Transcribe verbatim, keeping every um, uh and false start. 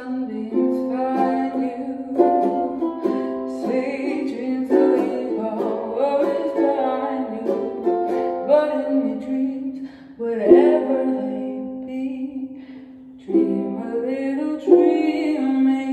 sunbeams find you. Sweet dreams to leave all worries behind you. But in your dreams, whatever they be, dream a little dream.